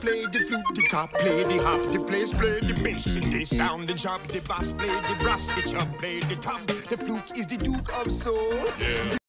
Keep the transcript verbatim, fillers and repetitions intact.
play the flute, the cop play the harp, the players play the bass, and they sound and sharp. The bass play the brass, the chub play the top. The flute is the Duke of Soul. Yeah.